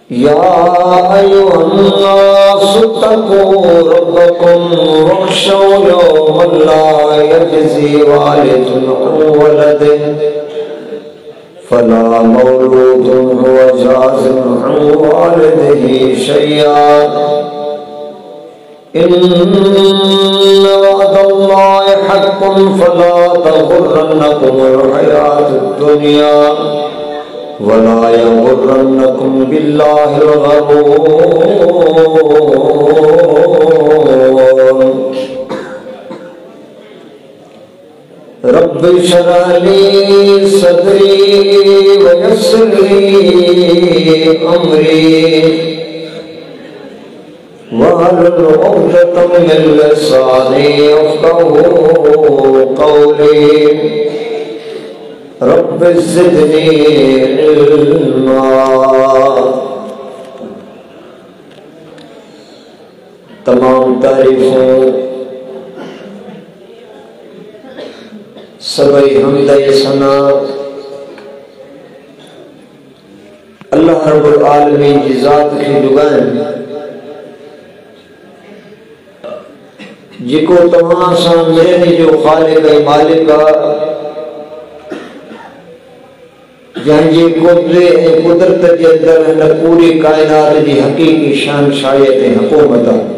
या अय्युहन्नासु तक़ू रब्बकुम वख़्शौ यौमन ला यजज़ी वालिदुन अन वलदिही फला मौलूदुन हुवा जाज़िन अन वालिदिही शैय्अन इन्न वअदल्लाहि हक़्क़ुन फला तग़ुर्रन्नकुमुल हयातुद दुनिया वला यग़ुर्रन्नकुम बिल्लाहिल ग़रूर। रब्बि इश्रह ली सदरी वयस्सिर ली अमरी वहलुल उक़दतम मिन लिसानी यफ़क़हू क़ौली। रब्बि ज़िदनी इल्मा। तमाम तारीफ़ों सबई हम्द सना अल्लाह रब्बुल आलमीन की ज़ात की दुआएं जिको तमाम सा मेरे जो खालिक मालिक जंहिंजी कुदरत के अंदर हिन पूरी कायनात की हकीकी शहनशाहियत ऐं हुकूमत आहे,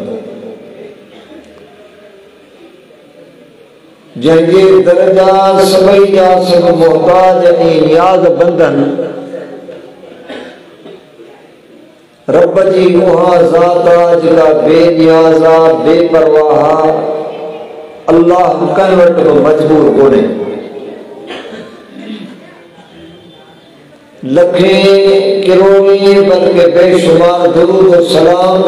जंहिंजे दर्जा सभई जा सब मोहताज ऐं नियाज़ बंदन रब जी उहा ज़ात आहे जेका बेनियाज़ आहे, बेपरवाह आहे। अल्लाह कंहिं वटि बि मजबूर कोन्हे। लखे करोड़ी बल्कि बेशुमार दुरूद और सलाम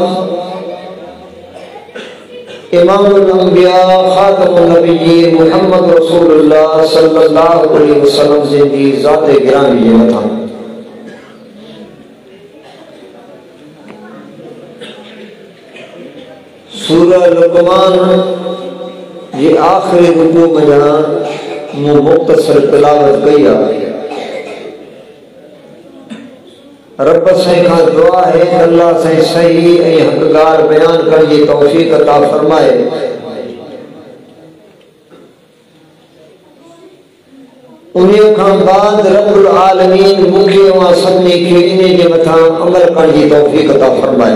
इमामुल अंबिया खातमुन नबिय्यीन मुहम्मद रसूलुल्लाह सल्लल्लाहु अलैहि वसल्लम से दी ज़ाते गिरामी जे मथां। सूरह लुक़मान ये आखिरी रुकू में जहां मुख्तसर तिलावत कई आहे। रब से का दुआ है अल्लाह से सही ऐं हक़दार बयान करण जी तौफ़ीक़ अता फरमाए। उन्हीं खां बाद रब्बुल आलमीन मूंखे ऐं सभिनी खे इन जे मथां अमल करण जी तौफ़ीक़ अता फरमाए।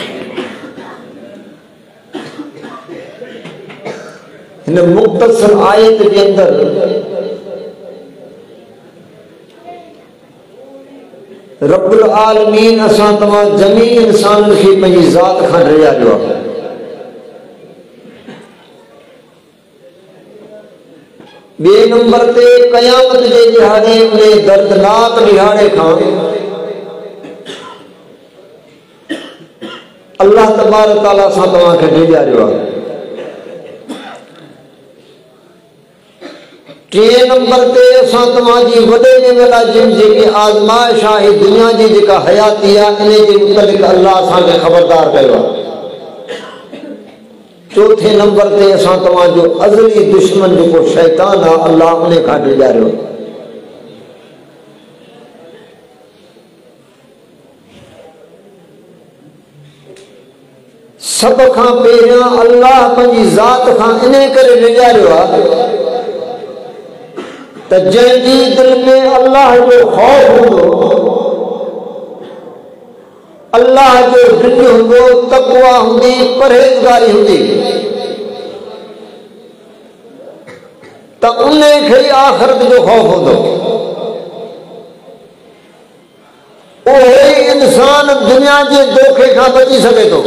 इन मुख्तसर आयत के अंदर रब्बुल आलमीन असां तमाम जमी इंसान खे पंहिंजी ज़ात खां डिॼारियो आहे। ॿिए नंबर ते क़यामत जे ॾिहाड़े में दर्दनाक ॾिहाड़े खां अल्लाह तबारक तआला सां तव्हांखे डिॼारियो आहे। टे नंबर ते असां तव्हांजी वॾे में वॾा जिन जेकी आज़माइश आहे दुनिया जी जेका हयाती आहे इन जे मुतलिक़ अल्लाह असांखे ख़बरदार कयो आहे। चौथे नंबर ते असां तव्हांजो अज़ली दुश्मन जेको शैतान आहे अल्लाह उन खां डिॼारियो। सभ खां पहिरियां अल्लाह पंहिंजी ज़ात खां इन करे डिॼारियो आहे त जंहिंजी दिल में अल्लाह जो खौफ हूंदो, अल्लाह जो ॾिण हूंदो, तक़वा हूंदी, परहेज़गारी हूंदी त उन खे आख़िरत जो खौफ हूंदो। उहो इंसान दुनिया जे धोखे खां बची सघे थो।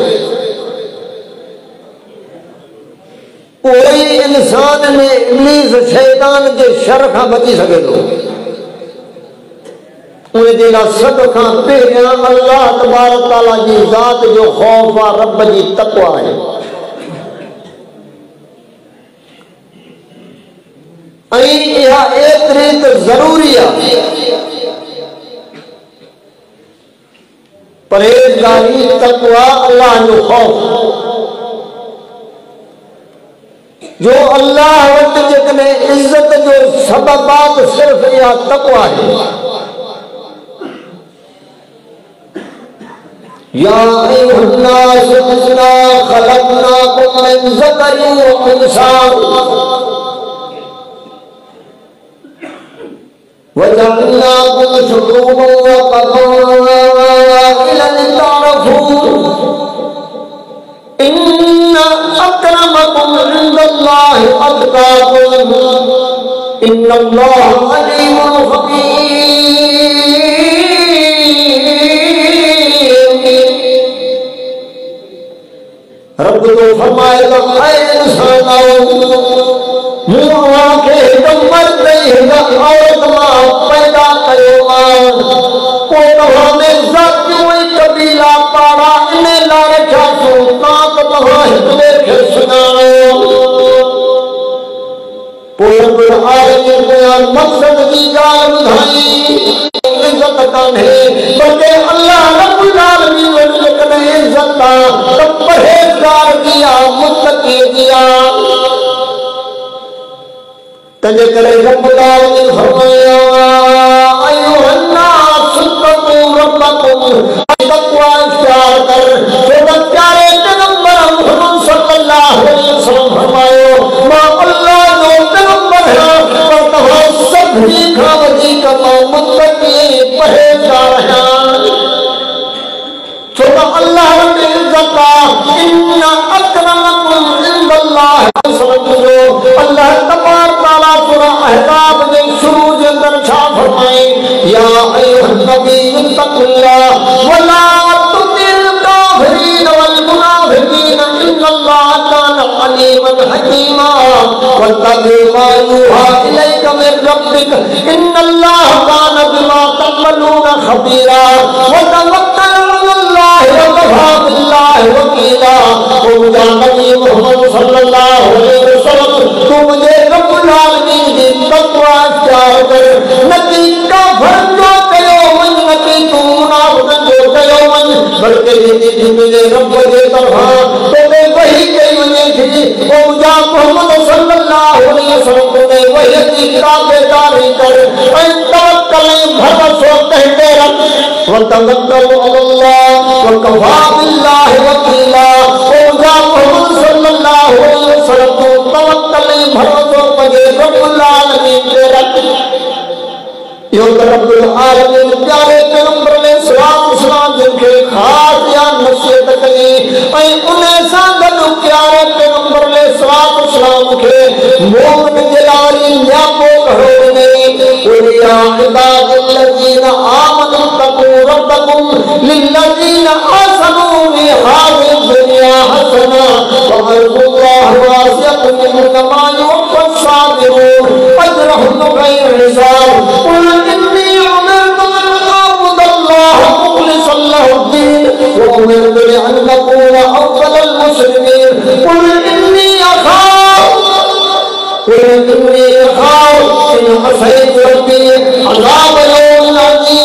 कोई इंसान में इब्लीस शैतान के शर खां बची सके थो। उन जे लाइ सभ खां पहिरियां अल्लाह तबारक तआला जी ज़ात जो खौफ आहे, रब जी तक़वा आहे। ऐं इहा एतिरी त ज़रूरी आहे। परहेज़गारी, तक़वा, अल्लाह जो खौफ जो अल्लाह वटि जेकॾहिं इज़त जो सबब आहे त सिर्फ़ इहा तक़वा आहे। या अय्युहन्नास इन्ना खलक़नाकुम मिन ज़करिन व उन्सा वजअलनाकुम शुऊबन व क़बाइला लितअरफ़ू इन्ना अक्रमकुम इंदल्लाहि अत्क़ाकुम इन्नल्लाहा अलीमुन ख़बीर। रब तो फरमाएगा ऐ इंसानों मुआ के तुम मरते हैं औरत मां पैदा करो मां को हमें जाति कबीला पाड़ा इन्हें ला रखा सुल्तान तो वहां हितवे के सुनाओ पूरे आलम बयान मकसद की गाल बुधाई इज्जत काने बल्कि अल्लाह रब्बुल आलमीन ने कने इज्जत का परहेजगार दिया मुत्तकी दिया तजे करे रब्बुल आलमीन फरमाया अय्युहन्नास तक़ू रब्बकुम तक़वा इख्तियार कर तो प्यारे पैगंबर मोहम्मद सल्लल्लाहु अलैहि वसल्लम फरमायो मां अल्लाह जो पैगंबर है पर तहां सभी खावजी का मुत्तकी परहेजगार है तो अल्लाह ने इज्जत इन्ना अक्रमकुम इंदल्लाहि समझो अल्लाह तबारक तआला सूरा अहकाम के शुरू के अंदर छा फरमाए या अय्युहन नबी इत्तक़ुल्लाह वला तुतिल काफिरीन वल मुनाफिकीन इन्नल्लाहा काना अलीमन हकीमा वत्तबि मा यूहा इलैका मिन रब्बिक इन्नल्लाहा काना बिमा तअमलूना खबीरा व तवक्कल वकीला मुझे नबी मोहम्मद सल्लल्लाहु अलैहि वसल्लम तू मुझे रब्बुल आलमीन की तक़वा इख्तियार कर नबी का फर्ज कयो मन नबी तू मुनाफिक जो कयो मन बल्कि ये मुझे रब के तरफ तो मैं वही कही मुझे थी ओ मुझे मोहम्मद सल्लल्लाहु अलैहि वसल्लम ने वही की ताबेदारी कर ऐ तवक्कल भरोसा कहते रब व तवक्कल अल्लाह व कफा बिल्लाहि वकीला ओ जा मोहम्मद सल्लल्लाहु अलैहि वसल्लम को तवक्कल भरोसा पजे रब्बुल आलमीन के रब यो रब्बुल आलमीन प्यारे पैगंबर ने सलाम जिनके खास या नसीहत कई ऐ उन्हें सांगद प्यारे पैगंबर ने सलाम के मोमिन जलाली न्यापो करो नहीं या इबादुल्लज़ीना आमनु तक़ू रब्बकुम लिल्लज़ीना आसनू फी हाज़िहि दुनिया हसना व अर्जुल्लाहि वासिअतुन इन्नमा युवफ़्फ़ा साबिरून अजरहुम बिग़ैरि हिसाब कुल इन्नी उमिरतु अन अअबुदल्लाह मुख़लिसन लहुद्दीन व उमिरतु अन अकूना अव्वलल मुस्लिमीन कुल इन्नी अख़ाफ़ु इन असैतु रब्बी अज़ाब यौमिन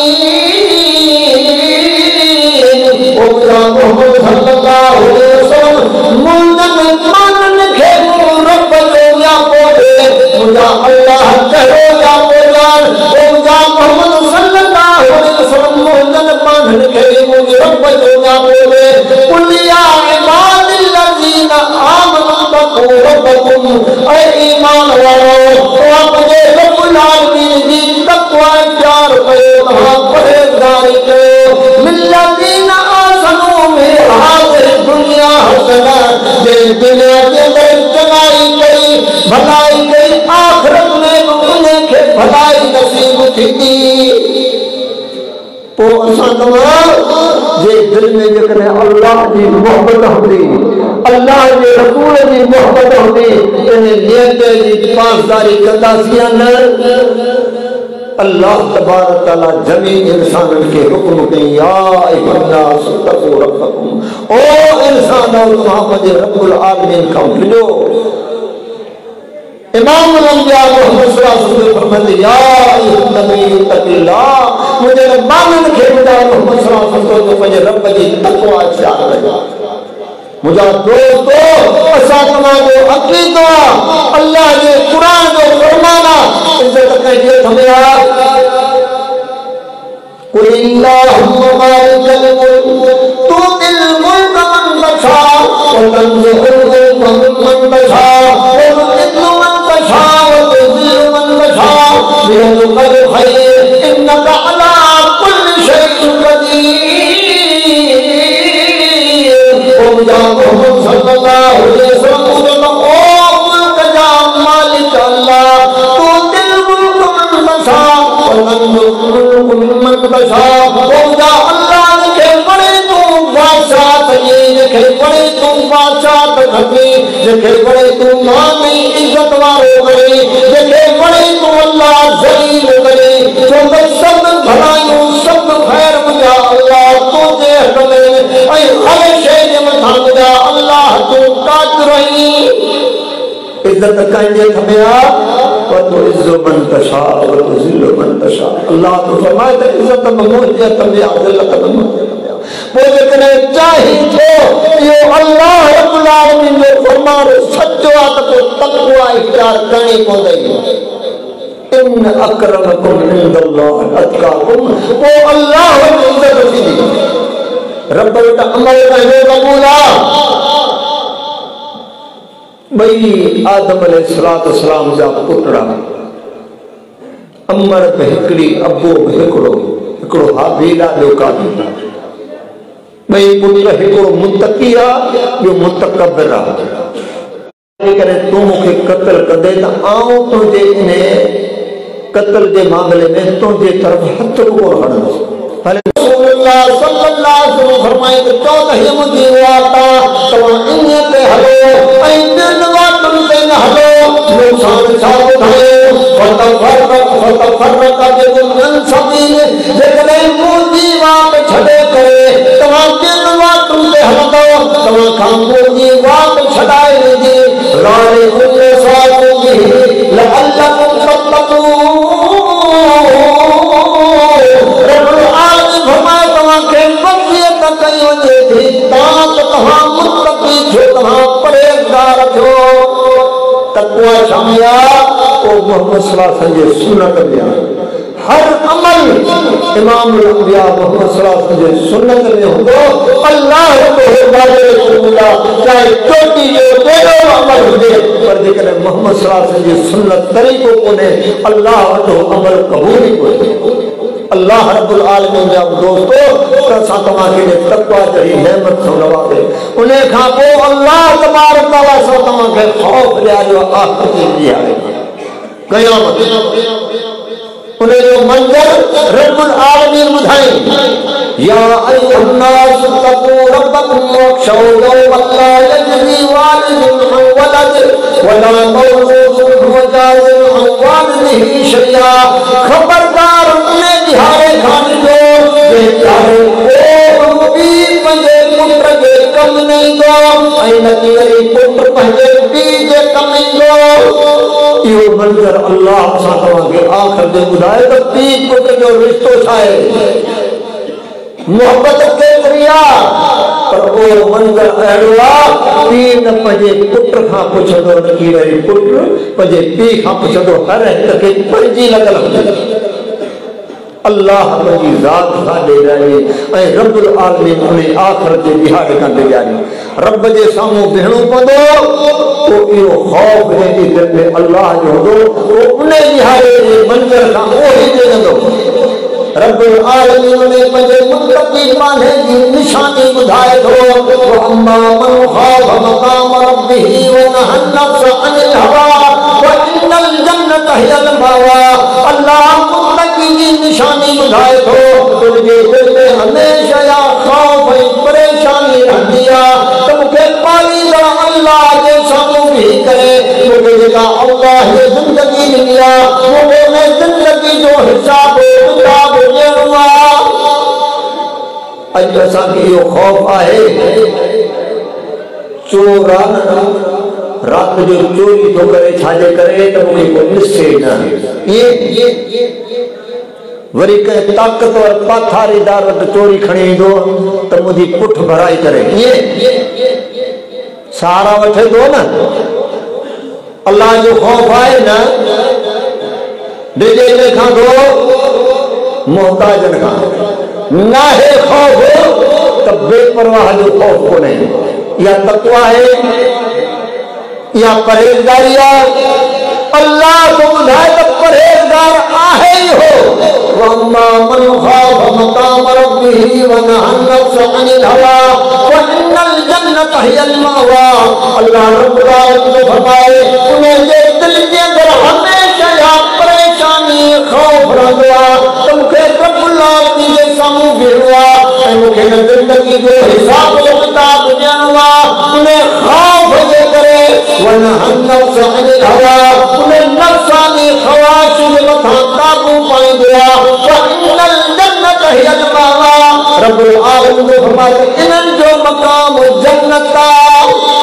अज़ीम ओ मोहम्मद सल्लल्लाहु अलैहि वसल्लम मुंदन मानन के रब या बोले मुझा अल्लाह कहो या बोलान ओ मुझा मोहम्मद सल्लल्लाहु अलैहि वसल्लम मुंदन मानन के मुझे रब या बोले कुल या इबादिल्लज़ीना आमनु तक़ू रब्बकुम ऐ ईमान वालों तो अपने रब्बुल आलमीन की तक़वा इख्तियार करो परहेजगारी करो मिल्लज़ीना आसनू में हाज़िहि दुनिया हसना जे दुनिया के अंदर चंगाई कई भलाई कई आखिरत में उन्हें के भलाई नसीब थी तो जे दिल में जकने अल्लाह की मोहब्बत होती अल्लाह के रसूल की मोहब्बत होती इन्हें नियत की पासदारी कंदासी अल्लाह तबारक तआला जमी इंसान के हुक्म के या अय्युहन्नास तक़ू रब्बकुम ओ इंसानों मोहम्मद रब्बुल आलमीन का मिलो इमाम अल-अंबिया मोहम्मद सल्लल्लाहु अलैहि वसल्लम फरमाते या अय्युहन नबी तक़िल्लाह मुझे मानन के खुदा मोहम्मद सल्लल्लाहु अलैहि वसल्लम को मुझे रब की तक़वा इख्तियार करो मुझा दोस्तों असा तमामो अकीदा अल्लाह के कुरान जो फरमाना इज्जत कहिए थमेया कुल्लाहुम्मा मालिकल मुल्क तू इज्जत कंजे थमेया व तो इज्जो मन तशा व तो जिल्लो मन तशा। अल्लाह तो फरमाए त इज्जत ममूदिया तमे अदलत ममूदिया वो जितने चाहे तो यो अल्लाह रब्बुल आलमीन ने फरमाए सच्चो आ तो तकवा इख्तियार करनी पवंदी। इन अकरमकुम इंदल्लाह अतकाकुम वो अल्लाह की इज्जत थी रब बेटा अमल करे कबूला। बई आदम अलैहिस्सलाम जा पुत्रा अमर बहिकड़ी अबो बहिकड़ो हिकड़ो हाबील ॿियो काबील। बई पुत्र हिकड़ो मुत्तकी आ ॿियो मुतकब्बिर आ। करे तू मूंखे क़त्ल कंदे त आऊं तुंहिंजे इन क़त्ल जे मामले में तुंहिंजे तरफ़ हथ कोन हणंदुसि। रसूलुल्लाह सल्लल्लाहु अलैहि वसल्लम फरमाए त चौदह मुंहिंजी वाता तव्हां इन ते हलो ऐं ॿियनि वातुनि ते न हलो। नुक़सान छा ॿुधायो फतफरक बिगुन सबील जेकॾहिं मुंहिंजी वात छॾे करे तव्हां ॿियनि वातुनि ते हलंदव तव्हां खां मुंहिंजी वात छॾाए वेंदी। राणे उन साथो बि लअल्लकुम तत्तक़ून। रब्बुल आलमीन फरमाए तव्हांखे वसीयत कई वञे थी तव्हां मुत्तक़ी थियो तव्हां परहेज़गार थियो। तक़वा छामिया ओ मोहम्मद सल्लल्लाहु अलैहि वसल्लम जी सुन्नत में हर अमल इमामुल अंबिया मोहम्मद सल्लल्लाहु अलैहि वसल्लम जी सुन्नत में हुंदो। अल्लाह चाहे चोटी जो केड़ो अमल हुजे पर जेकॾहिं मोहम्मद सल्लल्लाहु अलैहि वसल्लम जी सुन्नत तरीक़ो कोन्हे अल्लाह वटि अमल क़बूल ई कोन्हे। अल्लाह रब्बुल आलमीन जा दोस्तो असां तव्हांखे तक़वा जहिड़ी नेमत सां नवाज़े उन खां पोइ अल्लाह तबारक तआला सां तव्हांखे ख़ौफ़ ॾियारियो आख़िरत जी आहे क़यामत। उन जो मंज़र रब्बुल आलमीन ॿुधाई या अय्युहन्नास तक़ू रब्बकुम वख़्शौ यौमन ला यजज़ी वालिदुन अन वलदिही वला मौलूदुन हुवा जाज़िन अन वालिदिही शैआ। खबरदार उन्हें दिहाड़े खाने दो बेचारे को भी पंजे पुत्र के कम नहीं दो ऐ नबी अली पुत्र पंजे भी के कम नहीं दो। यो मंजर अल्लाह सा तव्हांखे आखिर दे ॿुधाए त पी पुत्र जो रिश्तो छा आहे मोहब्बत केतिरी आहे पर वो मंजर अहिड़ो आहे पी न पंहिंजे पुट खां पुछंदो न की वरी पुट पंहिंजे पीउ खां पुछंदो हर हिक खे पंहिंजी लॻल हूंदी। अल्लाह पंहिंजी ज़ात सां ॾेराई ऐं रब्बुल आलमीन उन आख़िरत जे दिहाड़े खां ॾेराई। रब जे साम्हूं बीहणो पवंदो तो इहो ख़ौफ़ जंहिंजे दिलि में अल्लाह जो हूंदो तो उन दिहाड़े जे मंज़र खां उहो ई ॾेंदो। रब्बुल आलमीन ने पंहिंजे मुत्तक़ी माने जी निशानी ॿुधाए थो अम्मा मन ख़ाफ़ मक़ाम रब्बिही व नहा नफ्स अनिल हवा व इन्नल जन्नत हियल मावा। अल्लाह मुत्तक़ी जी निशानी ॿुधाए थो तुंहिंजे दिलि में हमेशह या ख़ौफ़ ऐं परेशानी रहंदी आहे त मूंखे पालींदड़ अल्लाह जे साम्हूं बीही करे मूंखे जेका अल्लाह जी ज़िंदगी ॾिनी आहे मूंखे उन ज़िंदगी जो हिसाब किताब ॾियणो आहे। अॼु असांखे इहो ख़ौफ़ आहे चोर रात जो चोरी थो करे छाजे करे त मूंखे कोई ॾिसे न। वरी कंहिं ताक़तवर पाथारीदार वटि चोरी खणी ईंदो त मुंहिंजी पुठ भराई करे सहारा वठे थो न। अल्लाह जो ख़ौफ़ आहे न ॾिजे खां थो मोहताजन खां नाहे ख़ौफ़ तब बेपरवाह जो खौफ को नहीं, या तकवा है या परहेजगारी है। अल्लाह को बुझाए तो परहेजगार आहे ही हो। वम्मा मन खाफ मकाम रब्बिही व नहा नफ्स अनिल हवा व इन्नल जन्नत हियल मअवा। अल्लाह रब्बुल आलमीन ने फरमाए उन्हें ये दिल के अंदर हमेशा या परेशानी खौफ रहंदो तुमके रब्बुल आलमीन जे सामू भिड़वा ऐं मूंखे जिंदगी जो हिसाब किताब ॾियणो उन्हें खौफ जे करे व नहा नफ्स अनिल हवा उन्हें नफ्सानी ख्वाहिश जे मथां काबू पाईंदो आहे। व इन्नल जन्नत हियल मअवा रब्बुल आलमीन ने फरमायो इन्हनि जो मक़ाम जन्नत आहे।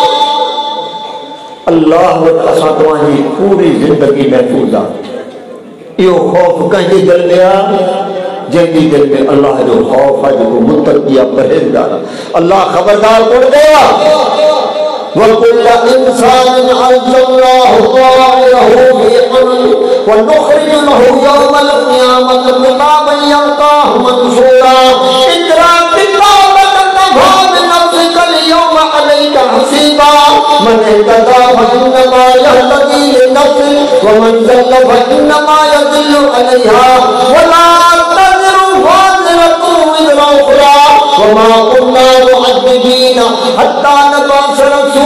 अल्लाह वटि असां तव्हांजी पूरी ज़िंदगी महफ़ूज़ आहे। इहो ख़ौफ़ कंहिंजे दिल में आहे जंहिंजी दिल में अल्लाह जो ख़ौफ़ आहे, जेको मुतक़ी आहे, परहेज़गार आहे। अल्लाह ख़बरदार कोन कयो आहे वकुल्ल इंसान अल्ज़मनाहु ताइरहु फी उनुक़ व नुख़रिजु लहु यौमल क़ियामत किताबन यल्क़ाहु मंशूरा इक़रा किताबक कफ़ा बिनफ़्सिका अल-यौम अलैका हसीबा मन इहतदा फइन्नमा यहतदी लिनफ़्सिही व मन ज़ल्ला फइन्नमा यज़िल्लु अलैहा व ला तज़िरु वाज़िरतुन विज़रा उख़रा व मा कुन्ना मुअज़्ज़िबीन हत्ता नबअस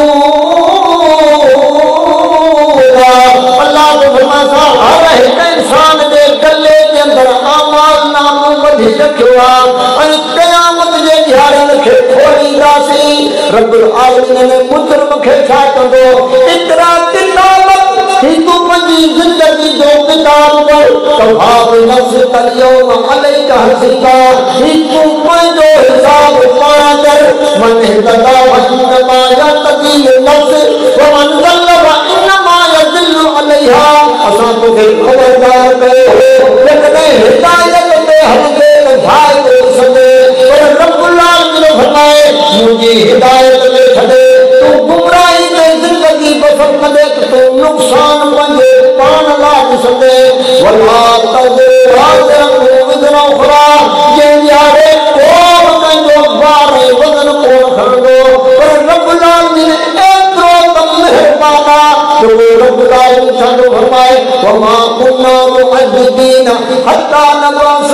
रसूला। अल्लाह जो फरमाता हर एक इंसान जे गले जे अंदर अमाल नामो बधी रखियो आहे ऐं क़यामत जे ॾियारे खे खोलींदासीं। रब्बुल आलमीन ने मुजरिम खे छा कंदो इक़रा किताबक ही तू पंहिंजी ज़िंदगी जो किताब पढ़ कफ़ा बिनफ़्सिका अल-यौम अलैका हसीबा ही तू पंहिंजो हिसाब पाण कर मन इहतदा फइन्नमा यहतदी लिनफ़्सिही व मन ज़ल्ला फइन्नमा यज़िल्लु अलैहा। असां तोखे ख़बरदार कयो जेकॾहिं हिदायत ते हलंदे त भाई तो सघे पर रब्बुल आलमीन फरमाए मुंहिंजी हिदायत ते छॾे तू गुमराही ते ज़िंदगी बसर कंदे त तू नुक़सान पंहिंजे पाण लाइ ॾिसंदे। वला तज़िरु वाज़िरतुन विज़रा उख़रा जंहिं ॾियारे को बि कंहिंजो भार ऐं वज़न कोन खणंदो पर रब्बुल आलमीन एतिरो त मेहरबान आहे जो रब्बुल आलमीन छाजो फरमाए व मा कुन्ना मुअज़्ज़िबीन हत्ता नबअस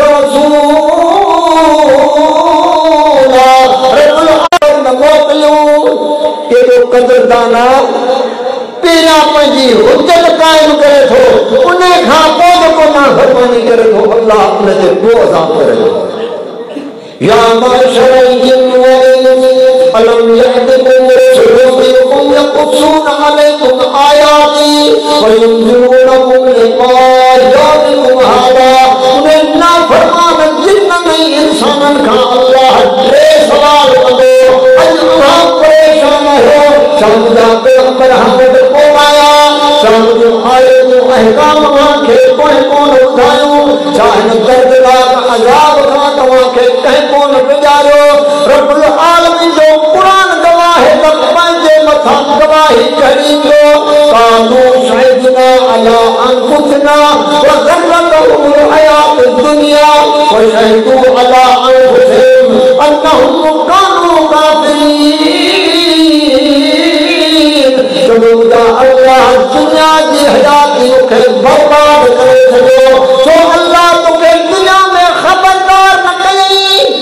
रसूला। रब्बुल आलमीन न मोकिलियूं केॾो क़दरदान आहे पहिरियां पंहिंजी हुज्जत क़ाइम करे थो उन खां पोइ जेको नाफ़रमानी करे थो अल्लाह उन ते पोइ अज़ाब करे थो। या माशरल जिन्न वल इंस अलम यअतिकुम रुसुलुकुम यक़ुस्सूना अलैकुम आयाती व युनज़िरूनकुम लिक़ाअ यौमिकुम हाज़ा। उन्हें नाफ़रमान जिन्न में इंसाननि खां अल्लाह टे सवाल कंदो अॼु उहा परेशान हो शामुदा पैगंबर हमद को आया शामुद आयतूं अहकाम खे कोन ॿुधायूं छा हिन दर्दनाक अज़ाब खां तव्हांखे कंहिं कोन गुज़ारियो। रब्बुल आलमीन जो क़ुरान गवाह है त पंहिंजे मथां गवाही करींदो कानू शहीदना अला अनफुसना व ज़र्रतहुमुल हयातुद दुनिया व शहीदू अला अनफुसिहिम अन्नहुम कानू काफिरीन। अल्लाह दुनिया की हयाती खे बर्बाद करे छॾियो छो अल्लाह तोखे दुनिया में ख़बरदार न कई।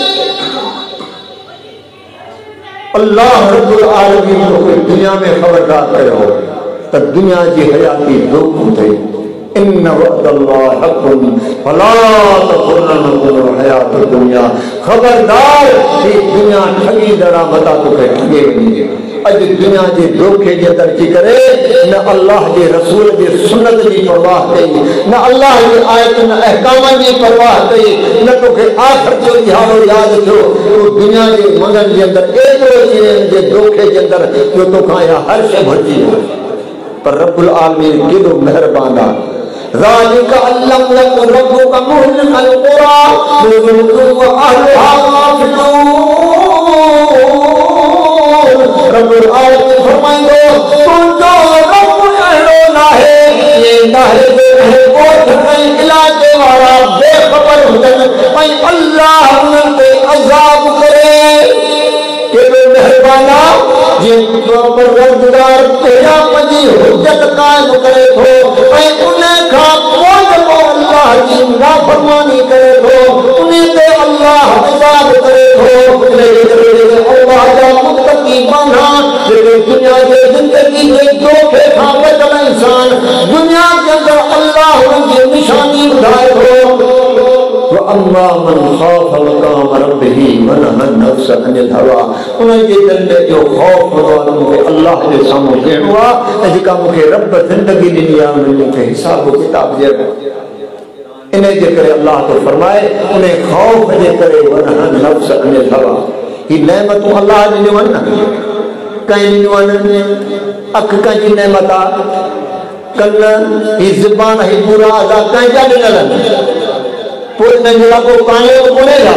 अल्लाह रब्बुल आलमीन तोखे दुनिया में ख़बरदार कयो त दुनिया जी हयाती धोखो थिए। इन वअदल्लाहि हक़्क़ुन फला तग़ुरन्नकुमुल हयातुद दुनिया। ख़बरदार ही दुनिया ठगींदड़ मता तोखे ठगे वञे। अॼु दुनिया जे धोखे जे अंदरि अची करे न अल्लाह जे रसूल जे सुन्नत जी परवाह कई न अल्लाह जे आयतुनि अहकामनि जी परवाह कई न तोखे आख़िर जो इहारो यादि थियो तूं दुनिया जे मगन जे अंदरि एतिरो अची जे धोखे जे अंदरि जो तोखां इहा हर शइ भरिजी वई। पर रब्बुल आलमीन केॾो महिरबान आहे। ذلك علم يكن ربك مهلك القرى بظلم واهلها غافلون। रब्बुल आलमीन फरमाईंदो तुंहिंजो रब अहिड़ो नाहे ये नाहे जो ॻोठ ऐं इलाइक़े वारा बेख़बर हुजनि ऐं अल्लाह उन्हनि ते अज़ाब करे। परवरदिगार तेरा पंजी हुज्जत कायम करे थो ऐं उन्हें खा पोइ जेको अल्लाह जी नाफरमानी करे थो उन्हें ते अल्लाह अज़ाब करे थो। अल्लाह जा मुत्तकी बना जेके दुनिया जे जिंदगी जे धोखे खां बचल इंसान दुनिया के अंदर अल्लाह उनकी निशानी ॿुधाए थो। अम्मा मन खौफ मक़ाम रब्बिही वनहा नफ्स अनिल हवा उनजे दिल में जो खौफ हूंदो आहे मूंखे अल्लाह जे साम्हूं बीहणो आहे ऐं जेका मूंखे रब ज़िंदगी ॾिनी आहे उन मूंखे हिसाब किताब ॾियणो आहे। इन जे करे अल्लाह तो फरमाए उन खौफ जे करे वनहा नफ्स अनिल हवा ही नेमतूं अल्लाह ॾिनियूं आहिनि न कंहिं ॾिनियूं आहिनि अखि कंहिंजी नेमत आहे कन ही ज़ुबान ही पूरा अदा कंहिंजा ॾिनल आहिनि पूरे नजला को काने कोनेगा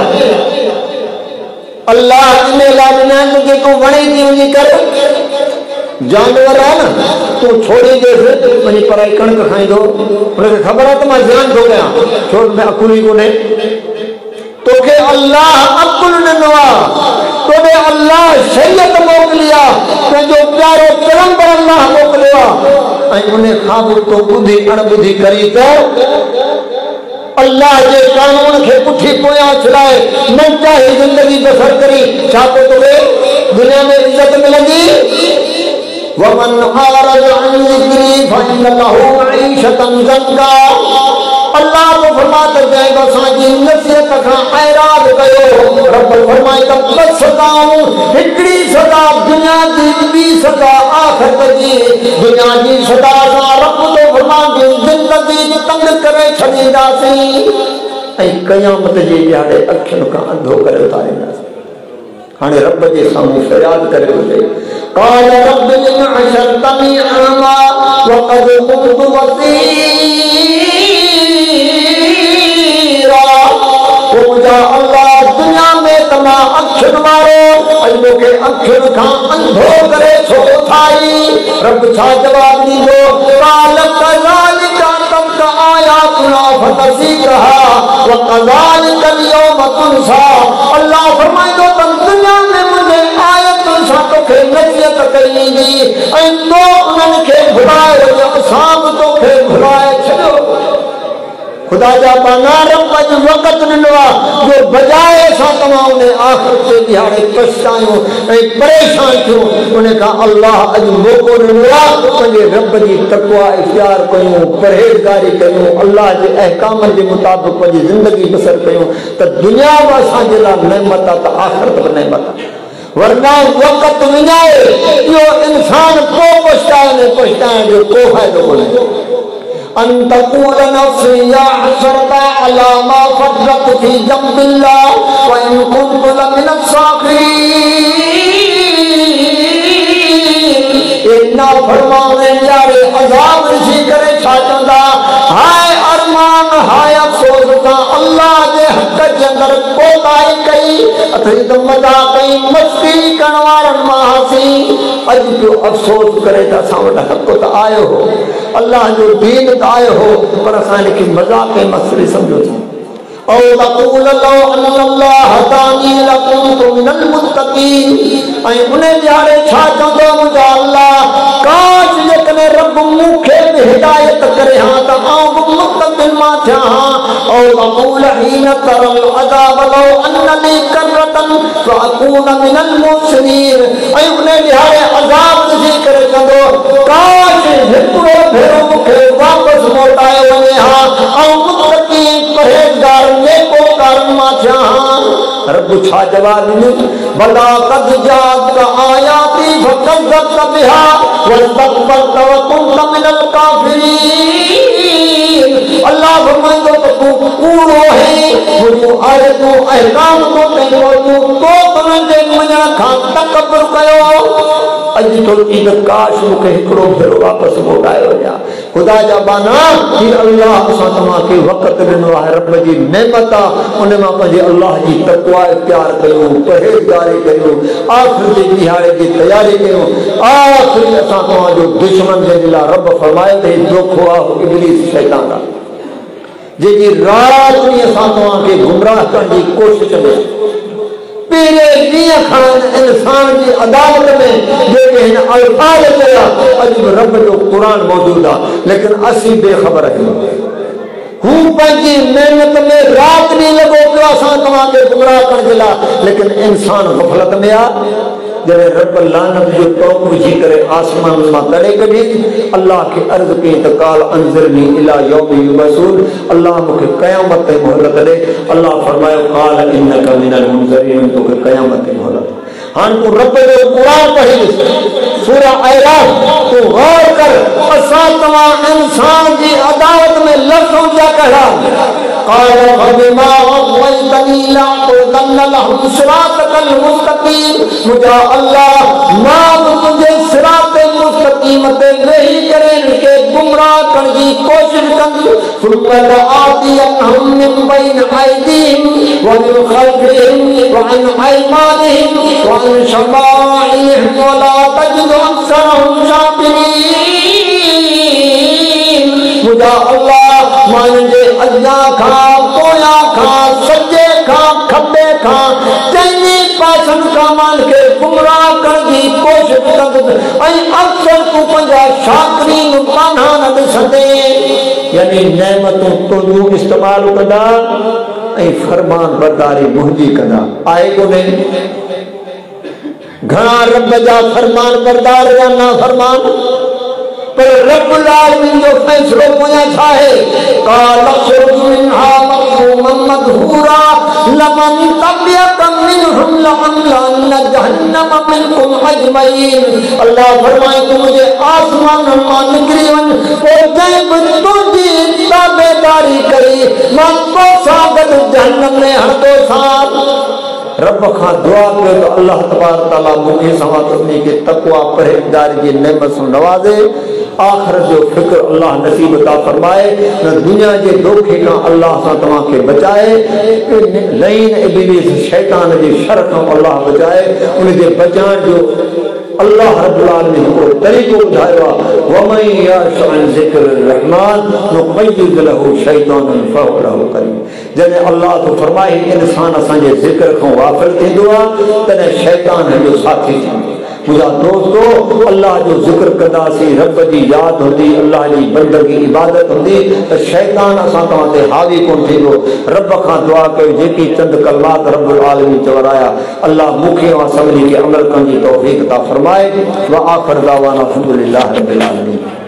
अल्लाह ने लाजना के को वणे थी उनी कर जानवर है ना तू छोड़ी दे वही पराई कणक खाइंदो उनके खबर है तो मैं जान दो गया छोड़ मैं अकुली कोने तोखे अल्लाह अकुल नवा तोने अल्लाह शरीयत मोकलिया तो जो प्यारो पैगंबर अल्लाह मोकलिया ऐं उन्हें खाबू तो बुद्धि अणबुद्धि करी तो अल्लाह के कानून के पुठी पोया छुड़ाए मन चाहे जिंदगी बसर करी छापो तो दुनिया में इज्जत मिलेगी। वमन आरज अन ज़िक्री फइन्न लहू मईशतन ज़ंका अल्लाह तो फरमाता जाएगा साजी नसीहत का ऐराद कयो रब फरमाए त बस सदाऊं हिकड़ी सदा दुनिया की बी सदा आखिरत जी दुनिया की सदा सा रब तो फरमाए जिंदगी तंग करे छडींदासीं ऐं क़यामत जे ॾियारे अखियुनि खां अंधो करे उतारींदासीं। हाणे रब जे साम्हूं फरियाद करे ॿुधे قال رب لم حشرتني أعمى وقد كنت بصيرا मुझा अल्लाह दुनिया में तमा अखियुन वारो अजो के अखियुन खां अंधो करे छो थाई रब छा जवाब दींदो काल कज़ालिका तक आयातुना फतसीकहा व कज़ालिका यौम तुनसा अल्लाह फरमाइंदो त दुनिया में मुझे आयतुन सा तोखे नसीहत कई दी ऐं तो उन्हनि खे भुलाए असां बि तोखे भुलाए छॾियो। खुदा जा बानार अज वक़्त ॾिनो आहे जो बजाए असां तव्हां उन आख़िरत जे ॾियारे पछतायूं ऐं परेशान थियूं उन खां अल्लाह अॼु मौक़ो ॾिनो आहे पंहिंजे रब जी तक़वा इख़्तियार कयूं परहेज़गारी कयूं अल्लाह जे अहकामनि जे मुताबिक़ पंहिंजी ज़िंदगी बसर कयूं त दुनिया बि असांजे लाइ नेमत आहे त आख़िरत बि नेमत आहे। वरना वक़्त विञाए इहो इंसान को पछताइण जो को फ़ाइदो कोन्हे। अन तक़ूल नफ़्सी या हसरता अला मा फ़र्रत फी जंबिल्लाह व इन कुन्तु लमिन अस्साख़िरीन इन्ना फरमाने यारे अज़ाब ऋषि करे छा चवंदा हाय अरमान हाय अफ़सोस सां अल्लाह जे हक़ जे अंदर कोताही कई अथई त मज़ा कई मस्ती करण वारनि मां हसी अॼु जो अफ़सोस करे त असां वटि हक़ त आयो हो अल्लाह जो दीन त आयो हो पर असां हिनखे मज़ाक़ ऐं मस्ती सम्झोसीं। औ तक़ूल लौ अल्लाह हदानी लकुन्तु मिनल मुत्तक़ीन ऐं उन ॾियारे छा चवंदो मुंहिंजो अल्लाह काश जेकॾहिं रब मूंखे बि हिदायत करे हा त आउं बि मुत्तक़ीन मां थिया हा। औ तक़ूल हीन तरल अज़ाब लौ अन्न ली करतन फअकून मिनल मुहसिनीन ऐं उन ॾियारे अज़ाब ॾिसी करे चवंदो काश हिकिड़ो भेरो मूंखे वापसि मोटाए वञे हा ऐं मुत्तक़ीन परहेज़गार नेकोकार मां थिया हा। रब छा जवाब ॾिनो भला कद जात आयाती फकज़्ज़बत बिहा वस्तकबरत व कुंत मिनल काफिरीन अल्लाह फरमाइंदो त तूं कूड़ो है मुंहिंजूं आयतूं अहकाम को पंहिंजो तूं तो तुंहिंजे मञण खां तकबर कयो अॼु थो थी त काश मूंखे हिकिड़ो भेरो वापसि मोटाए वञा। ख़ुदा जा बाना ही अल्लाह असां तव्हांखे वक़्तु ॾिनो आहे रब जी नेमत आहे उन मां पंहिंजे अल्लाह जी तक़वा इख़्तियार कयूं परहेज़गारी कयूं आख़िर जे ॾियारे जी तयारी कयूं। आख़िर असां तव्हांजो दुश्मन जंहिंजे लाइ रब फरमायो त दोखो आहे इब्लीस शैतान आहे जंहिंजी राति ॾींहुं असां तव्हांखे गुमराह करण जी कोशिशि में पीरे दिया खान इंसान की अदालत में जेके हिन अल्फाज चया अज रब जो कुरान मौजूद है लेकिन असी बेखबर है हूँ पंहिंजी मेहनत में रात नहीं लगो पियो असां तव्हांखे गुमराह करण जे लाइ लेकिन इंसान गफ़लत में आ जॾहिं रब लानत जो तौक विझी करे आसमान मां तड़े कढी अल्लाह खे अर्ज़ कई त काल अंज़िरनी इला यौम युबसून अल्लाह मूंखे क़यामत ताईं मोहलत ॾे अल्लाह फरमायो काल इन्नका मिनल मुनज़रीन तोखे क़यामत ताईं मोहलत हां तू रब जो कुरान पढ़ी सूरा अराफ तू गौर कर असां तव्हां इंसान जी अदालत में लफ़्ज़ों जा कहिड़ा قال فبما أغويتني لأقعدن لهم صراطك المستقيم मुझा अल्लाह मां तुझे सिरात मुस्तकीम ते वेही करे के गुमराह करण जी कोशिश कंदी ثم لآتينهم من بين أيديهم ومن خلفهم وعن أيمانهم وعن شمائلهم ولا تجد أكثرهم شاكرين मुझा अल्लाह मानजे अज्ञा खां पोया खां सजे खां खब्बे खां चैनी पासन का मान के गुमराह कर दी कोशिश कंदुसि ऐं अक्सर तू पंहिंजा शाकिरीन पाना न ॾिसंदे यानी नेमतूं तुंहिंजूं इस्तेमालु कंदा ऐं फरमान बरदारी मुंहिंजी कंदा आहे कोन्हे घणा रब जा फरमान बरदार या ना फरमान पर रब्बुल आलमीन जो फैसलो पोयां छा है काल अखरुज मिनहा मज़मूमन मदहूरा लमन तबियत मिनहुम लअमलन जहन्नम मिनकुम अजमईन अल्लाह फरमाए तू मुझे आसमान मां निकरी वन और जंहिं बि तुंहिंजी ताबेदारी करी मां तो सां गॾु जहन्नम में हणंदो सां रब खां दुआ कयो त अल्लाह तबारक तआला मूंखे सवा तस्नी के तक़वा परहेज़गारी जी नेमत सां नवाज़े आखिरत जो फिक्र अल्लाह नसीब अता फरमाए न दुनिया जे धोखे खां अल्लाह सां तव्हांखे बचाए लईन इब्लीस शैतान जे शर खां अल्लाह बचाए उन जे बचाइण जो अल्लाह रब्बुल आलमीन को तरीक़ो ॿुधायो आहे वमन यअश अन ज़िक्रिर रहमान नुक़य्यिद लहू शैतानन फहुव लहू करीन जॾहिं अल्लाह तो फरमाए इंसान असांजे ज़िक्र खां गाफ़िल थींदो आहे तॾहिं शैतान जो साथी थींदो मुझा दोस्तों अल्लाह जो जिक्र कंदासीं रब जी याद होंदी अल्लाह जी बंदगी इबादत होंदी त शैतान असां तव्हां ते हावी कोन थींदो रब खां दुआ कयो जेकी चंद कलमात रब्बुल आलमीन चवराया अल्लाह मूंखे ऐं सभिनी खे अमल करण जी तौफ़ीक़ अता फरमाए व आख़िर दावाना अल्हम्दुलिल्लाह रब्बिल आलमीन।